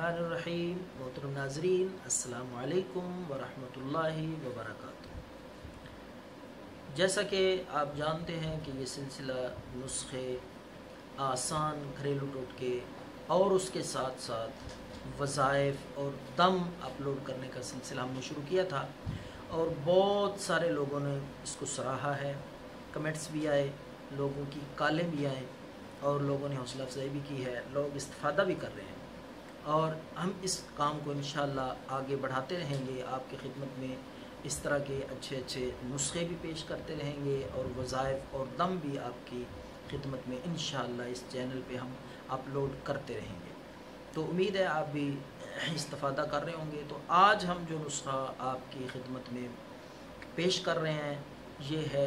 बिस्मिल्लाहिर्रहमानिर्रहीम। मोहतरम नाज़रीन, अस्सलामु अलैकुम वरहमतुल्लाहि वबरकातुहू। जैसा कि आप जानते हैं कि ये सिलसिला नुस्खे, आसान घरेलू टोटके और उसके साथ साथ वज़ाइफ और दम अपलोड करने का सिलसिला हमने शुरू किया था और बहुत सारे लोगों ने इसको सराहा है। कमेंट्स भी आए, लोगों की कॉलें भी आए और लोगों ने हौसला अफजाई भी की है, लोग इस्तिफ़ादा भी कर रहे हैं और हम इस काम को इंशाअल्लाह आगे बढ़ाते रहेंगे। आपकी खिदमत में इस तरह के अच्छे अच्छे नुस्खे भी पेश करते रहेंगे और वज़ाइफ और दम भी आपकी खिदमत में इंशाअल्लाह इस चैनल पे हम अपलोड करते रहेंगे। तो उम्मीद है आप भी इस्तिफ़ादा कर रहे होंगे। तो आज हम जो नुस्खा आपकी खिदमत में पेश कर रहे हैं ये है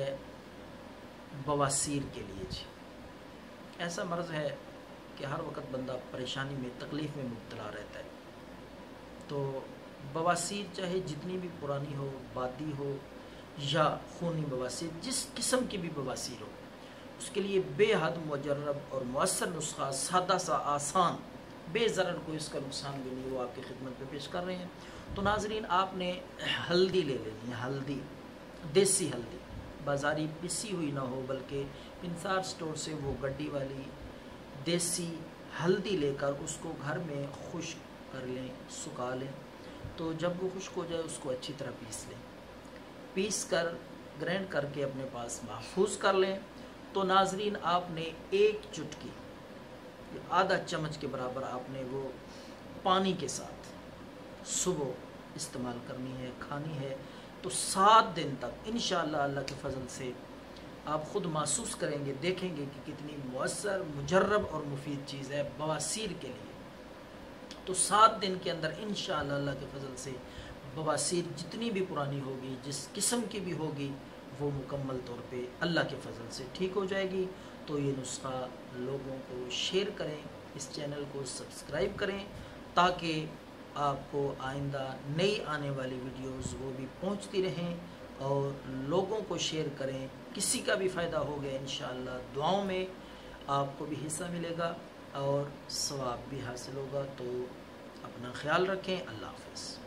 बवासीर के लिए। जी, ऐसा मर्ज़ है कि हर वक्त बंदा परेशानी में, तकलीफ़ में मुब्तला रहता है। तो बवासीर चाहे जितनी भी पुरानी हो, बादी हो या खूनी बवासीर, जिस किस्म की भी बवासीर हो, उसके लिए बेहद मुजर्रब और मुअस्सर नुस्खा, सादा सा आसान, बेज़रर कोई इसका नुकसान भी नहीं, वो आपकी खिदमत में पेश कर रहे हैं। तो नाज़रीन, आपने हल्दी ले लेनी है, हल्दी, देसी हल्दी, बाज़ारी पिसी हुई ना हो, बल्कि इंसार स्टोर से वो गड्डी वाली देसी हल्दी लेकर उसको घर में खुश्क कर लें, सुखा लें। तो जब वो खुश्क हो जाए उसको अच्छी तरह पीस लें, पीस कर ग्राइंड करके अपने पास महफूज कर लें। तो नाजरीन, आपने एक चुटकी, आधा चम्मच के बराबर आपने वो पानी के साथ सुबह इस्तेमाल करनी है, खानी है। तो 7 दिन तक इंशाअल्लाह अल्लाह के फजल से आप ख़ुद महसूस करेंगे, देखेंगे कि कितनी मुअस्सर, मुजर्रब और मुफीद चीज़ है बवासीर के लिए। तो 7 दिन के अंदर इंशाअल्लाह अल्लाह के फजल से बवासीर जितनी भी पुरानी होगी, जिस किस्म की भी होगी, वो मुकम्मल तौर पे अल्लाह के फजल से ठीक हो जाएगी। तो ये नुस्खा लोगों को शेयर करें, इस चैनल को सब्सक्राइब करें ताकि आपको आइंदा नई आने वाली वीडियोस वो भी पहुंचती रहें और लोगों को शेयर करें। किसी का भी फ़ायदा हो गया इंशाअल्लाह, दुआओं में आपको भी हिस्सा मिलेगा और सवाब भी हासिल होगा। तो अपना ख्याल रखें। अल्लाह हाफ़िज़।